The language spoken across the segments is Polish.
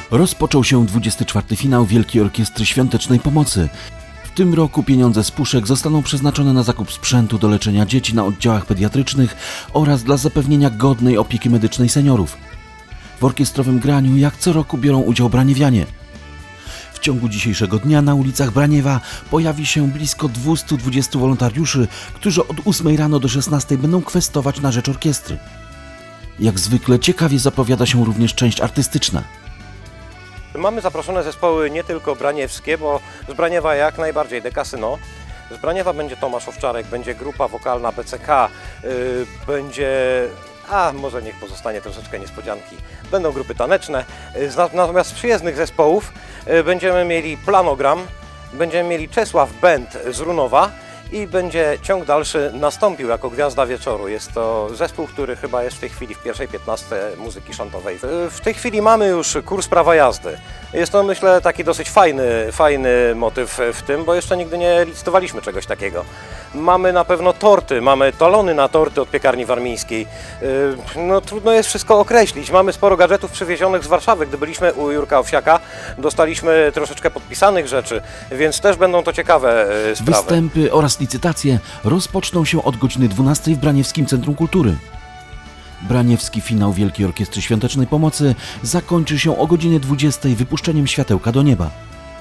Rozpoczął się 24. finał Wielkiej Orkiestry Świątecznej Pomocy. W tym roku pieniądze z puszek zostaną przeznaczone na zakup sprzętu do leczenia dzieci na oddziałach pediatrycznych oraz dla zapewnienia godnej opieki medycznej seniorów. W orkiestrowym graniu jak co roku biorą udział braniewianie. W ciągu dzisiejszego dnia na ulicach Braniewa pojawi się blisko 220 wolontariuszy, którzy od 8 rano do 16 będą kwestować na rzecz orkiestry. Jak zwykle ciekawie zapowiada się również część artystyczna. Mamy zaproszone zespoły nie tylko braniewskie, bo z Braniewa jak najbardziej De Casino. Z Braniewa będzie Tomasz Owczarek, będzie grupa wokalna BCK, będzie... może niech pozostanie troszeczkę niespodzianki. Będą grupy taneczne. Natomiast z przyjezdnych zespołów będziemy mieli Planogram, będziemy mieli Czesław Band z Runowa i będzie ciąg dalszy nastąpił jako gwiazda wieczoru. Jest to zespół, który chyba jest w tej chwili w pierwszej 15 muzyki szantowej. W tej chwili mamy już kurs prawa jazdy. Jest to, myślę, taki dosyć fajny motyw w tym, bo jeszcze nigdy nie licytowaliśmy czegoś takiego. Mamy na pewno torty, mamy talony na torty od piekarni warmińskiej. No, trudno jest wszystko określić. Mamy sporo gadżetów przywiezionych z Warszawy. Gdy byliśmy u Jurka Owsiaka, dostaliśmy troszeczkę podpisanych rzeczy, więc też będą to ciekawe sprawy. Występy oraz licytacje rozpoczną się od godziny 12 w Braniewskim Centrum Kultury. Braniewski finał Wielkiej Orkiestry Świątecznej Pomocy zakończy się o godzinie 20 wypuszczeniem światełka do nieba.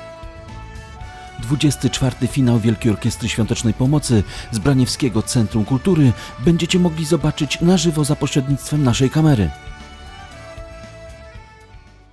24. finał Wielkiej Orkiestry Świątecznej Pomocy z Braniewskiego Centrum Kultury będziecie mogli zobaczyć na żywo za pośrednictwem naszej kamery.